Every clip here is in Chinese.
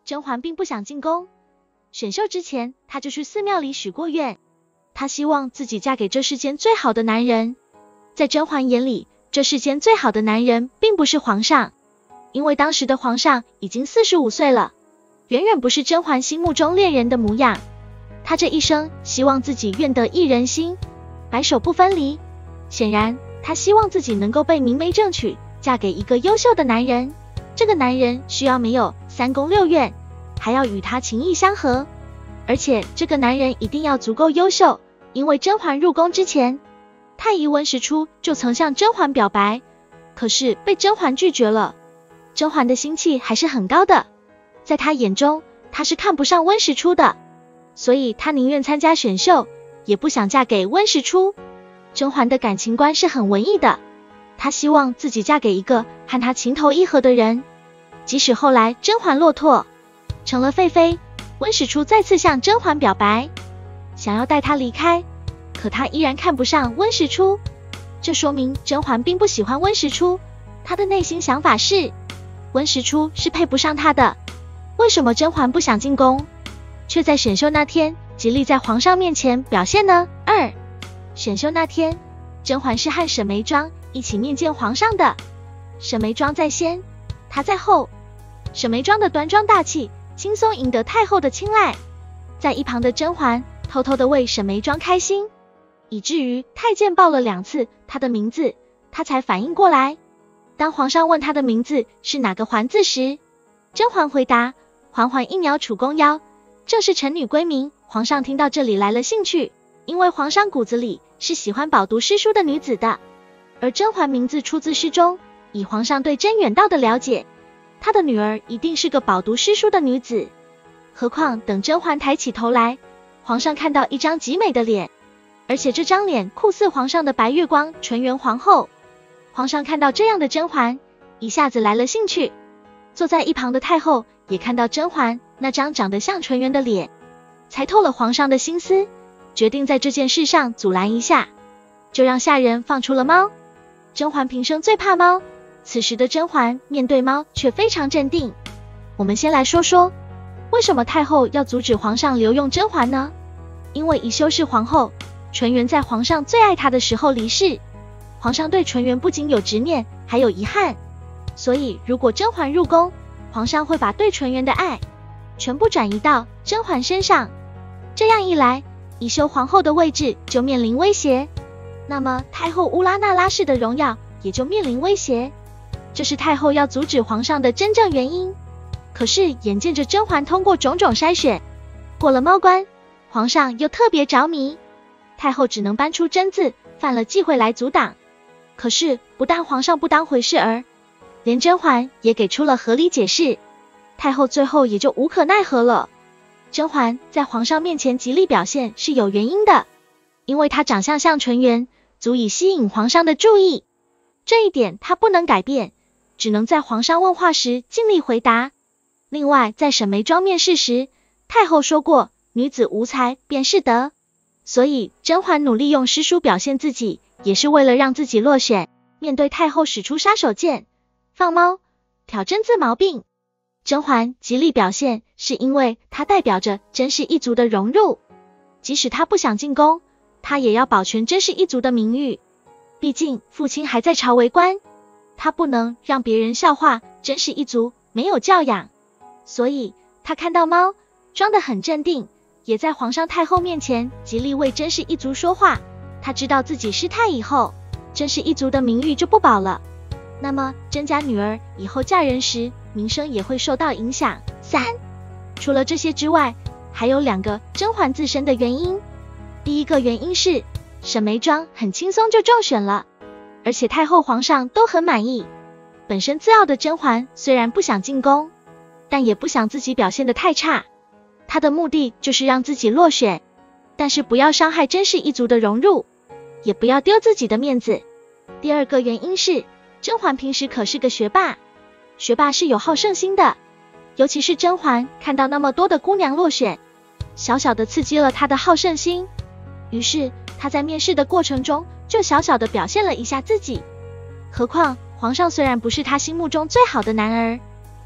甄嬛并不想进宫。选秀之前，她就去寺庙里许过愿，她希望自己嫁给这世间最好的男人。在甄嬛眼里，这世间最好的男人并不是皇上，因为当时的皇上已经45岁了，远远不是甄嬛心目中恋人的模样。她这一生希望自己愿得一人心，白首不分离。显然，她希望自己能够被明媒正娶，嫁给一个优秀的男人。这个男人需要没有3宫6院，还要与她情意相合，而且这个男人一定要足够优秀。因为甄嬛入宫之前，太医温实初就曾向甄嬛表白，可是被甄嬛拒绝了。甄嬛的心气还是很高的，在她眼中，她是看不上温实初的，所以她宁愿参加选秀，也不想嫁给温实初。甄嬛的感情观是很文艺的，她希望自己嫁给一个和她情投意合的人。即使后来甄嬛落拓，成了废妃，温实初再次向甄嬛表白，想要带她离开，可她依然看不上温实初。这说明甄嬛并不喜欢温实初，她的内心想法是，温实初是配不上她的。为什么甄嬛不想进宫，却在选秀那天极力在皇上面前表现呢？2. 选秀那天，甄嬛是和沈眉庄一起面见皇上的。沈眉庄在先，她在后。沈眉庄的端庄大气，轻松赢得太后的青睐。在一旁的甄嬛偷偷的为沈眉庄开心，以至于太监报了2次她的名字，她才反应过来。当皇上问她的名字是哪个嬛字时，甄嬛回答：嬛嬛一鸟楚宫腰，正是臣女闺名。皇上听到这里来了兴趣，因为皇上骨子里是喜欢饱读诗书的女子的，而甄嬛名字出自诗中，以皇上对甄远道的了解，他的女儿一定是个饱读诗书的女子。何况等甄嬛抬起头来，皇上看到一张极美的脸，而且这张脸酷似皇上的白月光纯元皇后。皇上看到这样的甄嬛，一下子来了兴趣。坐在一旁的太后也看到甄嬛那张长得像纯元的脸，猜透了皇上的心思，决定在这件事上阻拦一下，就让下人放出了猫。甄嬛平生最怕猫，此时的甄嬛面对猫却非常镇定。我们先来说说，为什么太后要阻止皇上留用甄嬛呢？因为宜修氏皇后纯元在皇上最爱她的时候离世，皇上对纯元不仅有执念，还有遗憾，所以如果甄嬛入宫，皇上会把对纯元的爱全部转移到甄嬛身上。这样一来，宜修皇后的位置就面临威胁，那么太后乌拉那拉氏的荣耀也就面临威胁。这是太后要阻止皇上的真正原因。可是眼见着甄嬛通过种种筛选，过了猫关，皇上又特别着迷，太后只能搬出真字犯了忌讳来阻挡。可是不但皇上不当回事儿，连甄嬛也给出了合理解释，太后最后也就无可奈何了。甄嬛在皇上面前极力表现是有原因的，因为她长相像纯元，足以吸引皇上的注意，这一点她不能改变，只能在皇上问话时尽力回答。另外，在沈眉庄面试时，太后说过女子无才便是德，所以甄嬛努力用诗书表现自己，也是为了让自己落选。面对太后使出杀手锏，放猫、挑真字毛病，甄嬛极力表现，是因为她代表着甄氏一族的荣辱。即使她不想进宫，她也要保全甄氏一族的名誉。毕竟父亲还在朝为官，她不能让别人笑话甄氏一族没有教养。所以她看到猫，装得很镇定，也在皇上太后面前极力为甄氏一族说话。她知道自己失态以后，甄氏一族的名誉就不保了，那么甄家女儿以后嫁人时名声也会受到影响。3. 除了这些之外，还有2个甄嬛自身的原因。第一个原因是沈眉庄很轻松就中选了，而且太后皇上都很满意。本身自傲的甄嬛虽然不想进宫，但也不想自己表现得太差，她的目的就是让自己落选，但是不要伤害甄氏一族的荣辱，也不要丢自己的面子。第二个原因是甄嬛平时可是个学霸，学霸是有好胜心的，尤其是甄嬛看到那么多的姑娘落选，小小的刺激了她的好胜心，于是她在面试的过程中就小小的表现了一下自己。何况皇上虽然不是她心目中最好的男儿，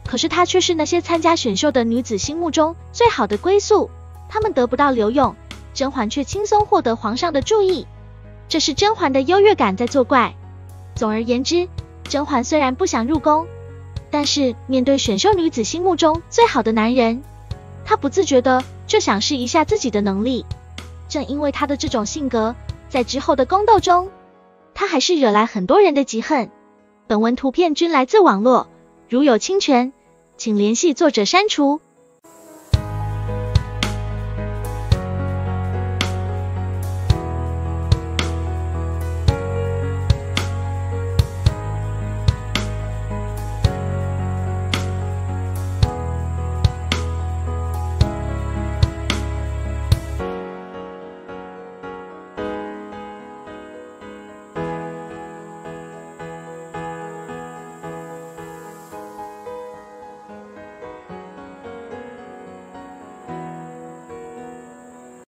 可是她却是那些参加选秀的女子心目中最好的归宿，她们得不到留用，甄嬛却轻松获得皇上的注意，这是甄嬛的优越感在作怪。总而言之，甄嬛虽然不想入宫，但是面对选秀女子心目中最好的男人，她不自觉的就想试一下自己的能力。正因为她的这种性格，在之后的宫斗中，她还是惹来很多人的嫉恨。本文图片均来自网络，如有侵权，请联系作者删除。